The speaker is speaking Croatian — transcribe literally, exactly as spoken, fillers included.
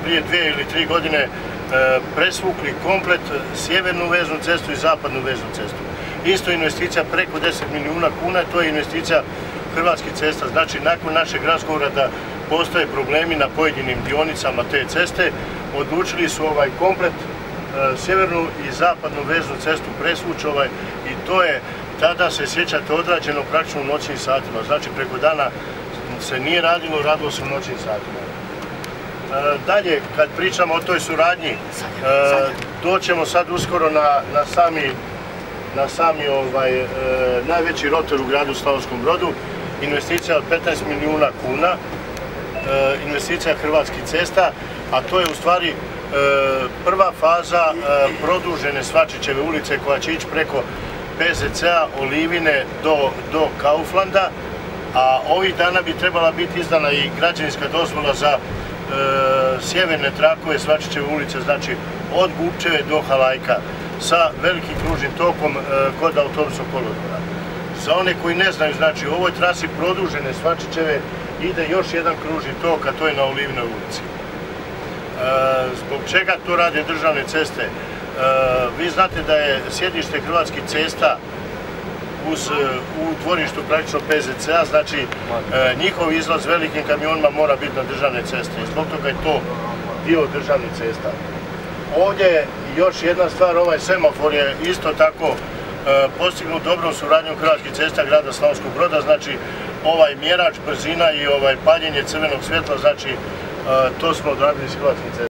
prije dvije ili tri godine presvukli komplet sjevernu veznu cestu i zapadnu veznu cestu. Isto investicija preko deset milijuna kuna, to je investicija Hrvatskih cesta. Znači, nakon našeg razgovora da postoje problemi na pojedinim dionicama te ceste, odlučili su ovaj komplet sjevernu i zapadnu veznu cestu presvući ovaj, i to je, tada se sjećate, odrađeno praktično u noćnim satima. Znači, preko dana se nije radilo, radilo se u noćnim satima. Dalje, kad pričamo o toj suradnji, doćemo sad uskoro na, na sami, na sami ovaj, e, najveći rotor u gradu Slavonskom Brodu, investicija od petnaest milijuna kuna, e, investicija Hrvatskih cesta, a to je u stvari e, prva faza e, produžene Svačićeve ulice koja će ići preko P Z C-a, Olivine do, do Kauflanda, a ovih dana bi trebala biti izdana i građevinska dozvola za E, sjeverne trakove Svačićeve ulice, znači od Gupčeve do Halajka, sa velikim kružnim tokom e, kod autobusnog kolodvora. Za one koji ne znaju, znači u ovoj trasi produžene Svačićeve ide još jedan kružni tok, a to je na Olivinoj ulici. E, zbog čega to rade državne ceste? E, vi znate da je sjedište Hrvatskih cesta Uz, u dvorištu praktično P Z C-a, znači e, njihov izlaz velikim kamionima mora biti na državne ceste i zbog toga je to dio državnih cesta. Ovdje je još jedna stvar, ovaj semafor je isto tako e, postignut dobrom suradnjom Hrvatskih cesta grada Slavonskog Broda, znači ovaj mjerač brzina i ovaj paljenje crvenog svjetla, znači e, to smo odradili s Hrvatskim cestama.